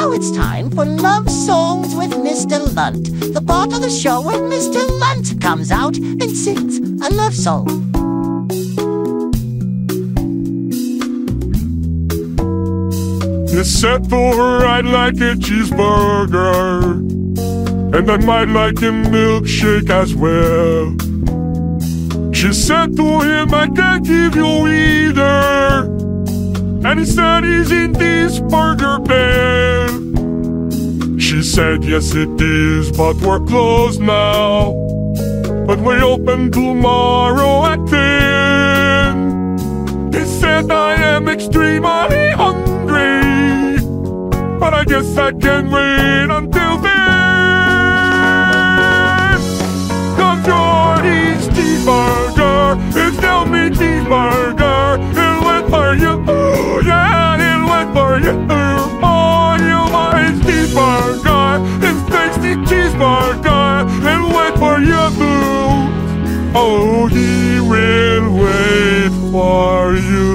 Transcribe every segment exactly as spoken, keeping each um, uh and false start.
Now it's time for Love Songs with Mister Lunt, the part of the show where Mister Lunt comes out and sings a love song. You said for her I'd like a cheeseburger, and I might like a milkshake as well. She said to him, I can't give you either, and he said he's in this burger bed. She said, yes it is, but we're closed now, but we open tomorrow at ten. He said, I am extremely hungry, but I guess I can wait until then. Cause you're his cheeseburger, it's still me cheeseburger. It'll wait for you, ooh, yeah, it'll wait for you, ooh. Oh, you are his cheeseburger, it's tasty cheeseburger. It'll wait for you, ooh. Oh, he will wait for you.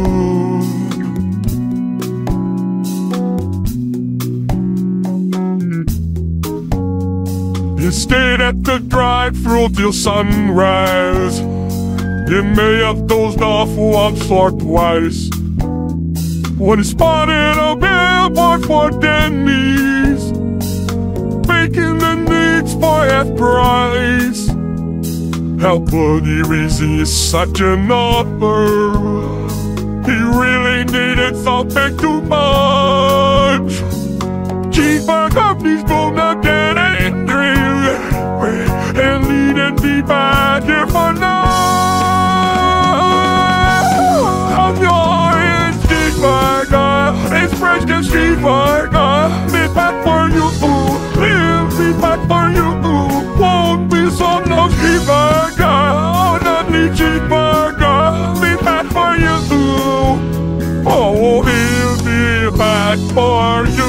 You stayed at the drive-thru till sunrise. You may have dozed off once or twice when you spotted a billboard for Denny's, making the needs for half price. How could he resist such an offer? He really needed something too much. Cheeseburger, please do not get angry and needn't be back here for now. How's your cheeseburger? It's fresh as cheeseburger. Be back for you, ooh. We'll be back for you, ooh. Won't be some no cheeseburger. Oh, not me cheeseburger. Be back for you, ooh. Oh, he'll be back for you.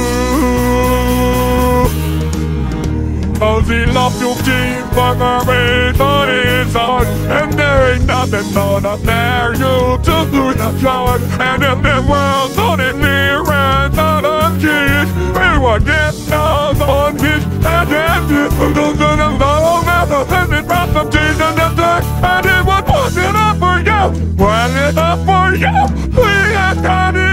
Cause he loves you cheeseburger with on his heart, and there ain't nothing gonna tear you to do the flower. And if the world's on it near and out of cheese, we were getting out on fish and then this was losing a lot of matter. And it brought some cheese and the dirt, and it was putting up for you. Well, it's up for you. We had got it.